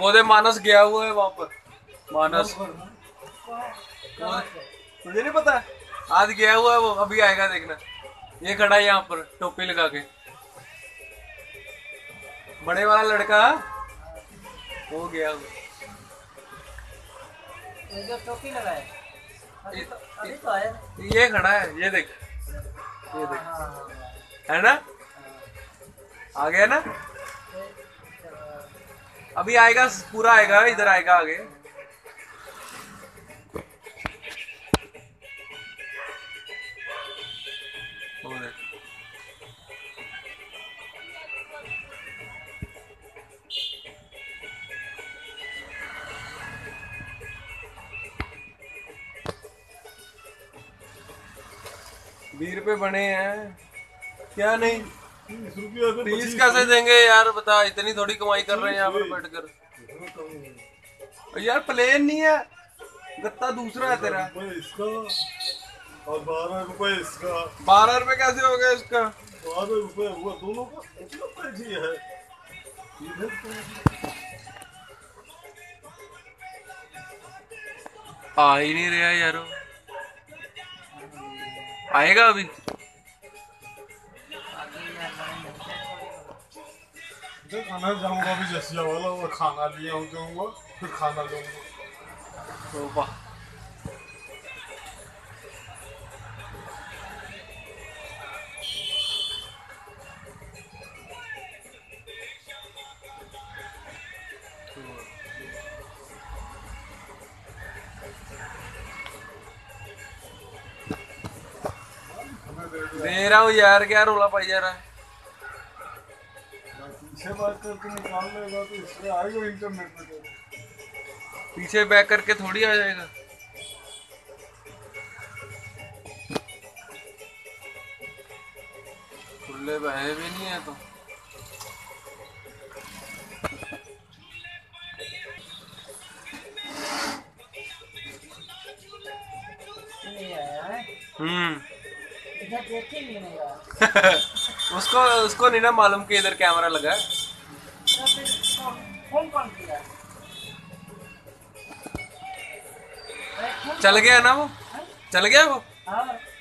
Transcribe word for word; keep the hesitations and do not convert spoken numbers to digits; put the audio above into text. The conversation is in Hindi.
ओदे मानस गया हुआ है वहां पर। मानस मुझे नहीं पता, आज गया हुआ है वो, अभी आएगा देखना। ये खड़ा है यहाँ पर टोपी लगा के, बड़े वाला लड़का वो गया हुआ। ये जो टोपी लगा है अभी तो अभी तो आया। ये खड़ा है, ये देख, ये देख, है ना, आ गया ना, अभी आएगा, पूरा आएगा, इधर आएगा आगे। बीस रुपए बने हैं क्या? नहीं, तीस कैसे देंगे यार, बता, इतनी थोड़ी कमाई कर रहे हैं यहाँ पर बैठ कर। यार प्लेन नहीं है, गत्ता दूसरा है तेरा। इसका और बारह रुपए इसका। बारह रुपए कैसे हो गया इसका? बारह रुपए हुआ दोनों का, कैसी है आ ही नहीं रहा यारो, आएगा अभी। खाना जाऊंगा अभी, जैसिया वाला वो खाना लिया हूँ जाऊंगा, फिर खाना लूंगा। दे रहा हूँ यार, क्या रोला पाई जा रहा है? पीछे बात करके निकाल लेगा तो इससे आएगा इंटरनेट पे। पीछे बैक करके थोड़ी आ जाएगा। खुले बहे भी नहीं है तो नहीं आया है। हम्म इधर देखे ही नहीं आया। उसको उसको नहीं ना मालूम कि इधर कैमरा लगा है। तो फिर फोन कौन किया? चल गया ना वो, चल गया वो। हाँ